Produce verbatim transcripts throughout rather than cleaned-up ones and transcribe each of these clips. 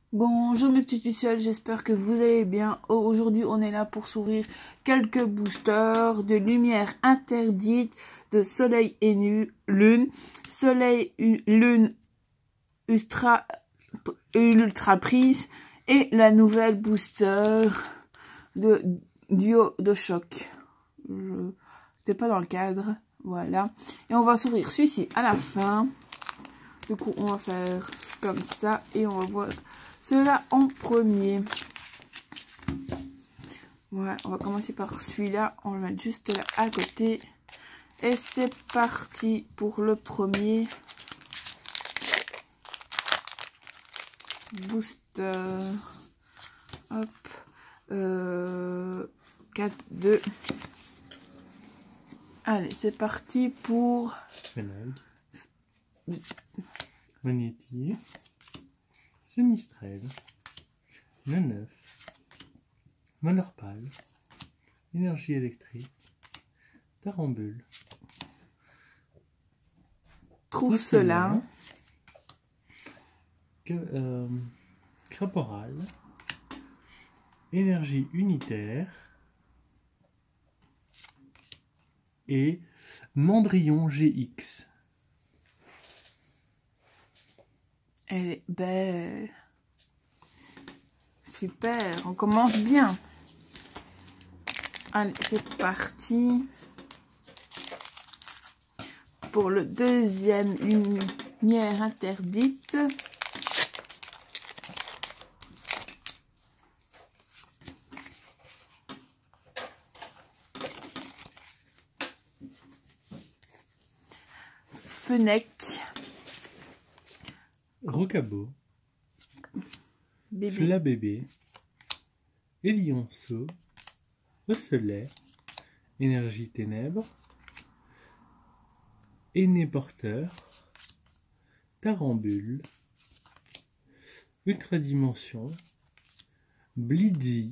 Bonjour mes petits lucioles, j'espère que vous allez bien. Aujourd'hui on est là pour s'ouvrir quelques boosters de lumière interdite, de soleil et nu, lune, soleil, lune, ultra, ultra prise et la nouvelle booster de duo de choc. Je n'étais pas dans le cadre, voilà. Et on va s'ouvrir celui-ci à la fin. Du coup on va faire comme ça et on va voir cela en premier. Voilà, on va commencer par celui-là. On va le mettre juste là à côté. Et c'est parti pour le premier booster. Hop. Euh, quatre, deux. Allez, c'est parti pour... Fenag. Magnéti. Sinistrel. neuf. Monorpal. Énergie électrique. Tarambule. Trousselin. Euh, Craporal. Énergie unitaire. Et Mandrillon G X. Elle est belle. Super, on commence bien. Allez, c'est parti. Pour le deuxième lumière interdite. Fenech. Rocabo. Bébé. Fla bébé. Élionceau. Osselet. Énergie ténèbres. Aîné porteur. Tarambule. Ultradimension. Blitzy.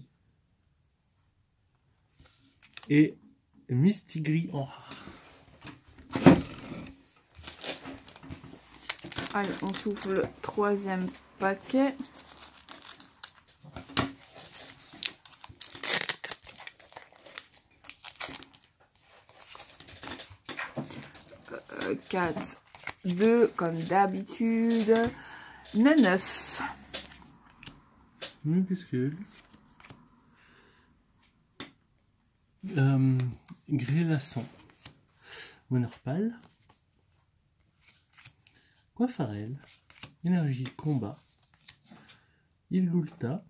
Et Mistigris en rare. Allez, on s'ouvre le troisième paquet. Euh, quatre, deux, comme d'habitude. neuf. Minuscule. Euh, Grélasson. Monorpal. Coiffarel. Énergie combat. Ilgulta.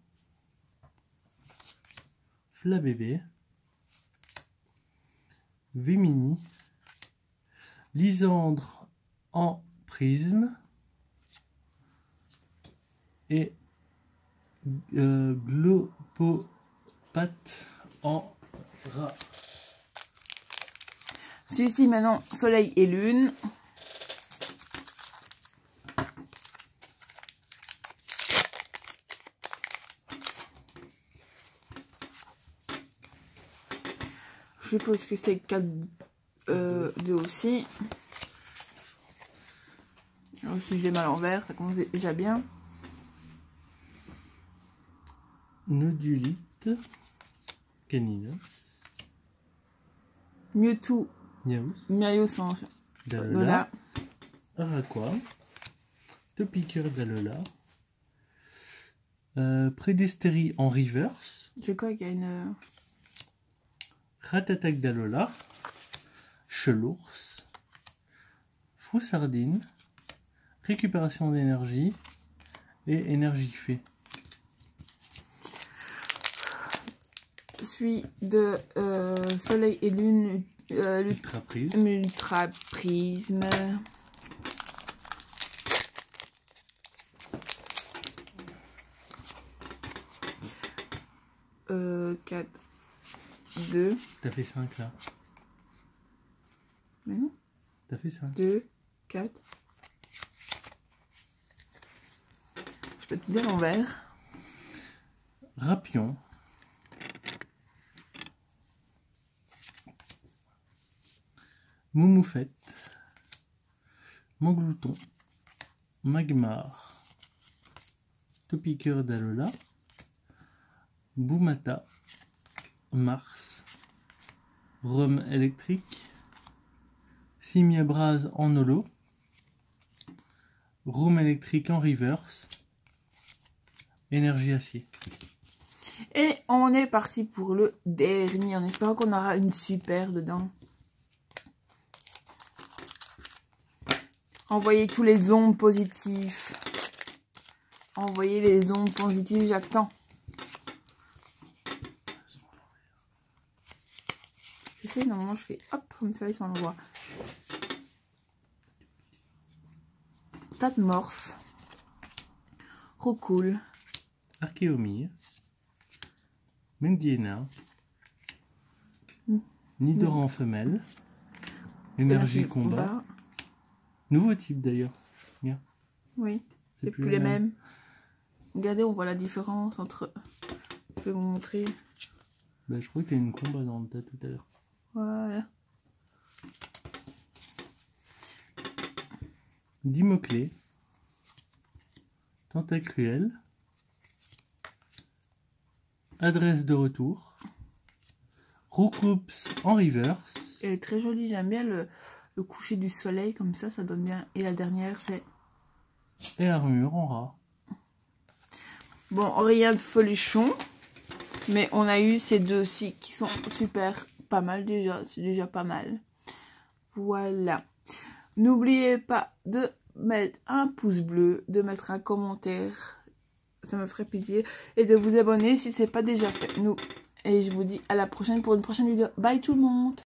Flabébé. Vémini. Lysandre en prisme. Et euh, Glopopate en rat. Celui-ci maintenant, soleil et lune. Je suppose que c'est quatre euh, deux aussi. Alors, si je l'ai mal à l'envers, ça commence déjà bien. Nodulite. Caninos. Mewtwo. Niaous. Miaio sans Dalola. Araqua. Topiqueur d'Alola. Euh, Prédestérie en reverse. Je crois qu'il y a une... Ratatac d'Alola. Chelours. Froussardine. Récupération d'énergie. Et énergie fée. Celui de euh, soleil et lune. Euh, Ultra prise. Ultra prisme. Euh, quatre, deux. T'as fait cinq là. Mais non. T'as fait cinq. deux, quatre. Je peux te dire l'envers. Rapion. Moumoufette. Manglouton. Magmar. Topiqueur d'Alola, Boumata, Mars, Rhum électrique, Simia Brase en holo, Room électrique en reverse, Énergie acier. Et on est parti pour le dernier, en espérant qu'on aura une super dedans. Envoyez tous les ondes positifs. Envoyez les ondes positives, j'attends. Je sais, normalement je fais hop, comme ça ils sont en voie. Tatmorph. Rocool. Archéomir. Mendiena. Mm. Nidoran mm. femelle. Énergie, Énergie combat. combat. Nouveau type d'ailleurs. Yeah. Oui, c'est plus, plus les mêmes. mêmes. Regardez, on voit la différence entre... Je vais vous montrer. Bah, je crois que tu as une combat dans le tas tout à l'heure. Voilà. Dimoclé. Tentacruel. Adresse de retour. Roucoups en reverse. Elle est très jolie, j'aime bien le, le coucher du soleil comme ça, ça donne bien. Et la dernière c'est... Et armure en rat. Bon, rien de folichon. Mais on a eu ces deux-ci qui sont super pas mal déjà. C'est déjà pas mal. Voilà. N'oubliez pas de mettre un pouce bleu, de mettre un commentaire. Ça me ferait plaisir. Et de vous abonner si ce n'est pas déjà fait. Nous. Et je vous dis à la prochaine pour une prochaine vidéo. Bye tout le monde.